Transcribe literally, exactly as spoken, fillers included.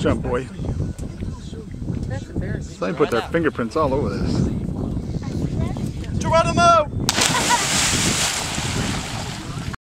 jump, boy. That's embarrassing. Somebody put their fingerprints all over this. Geronimo!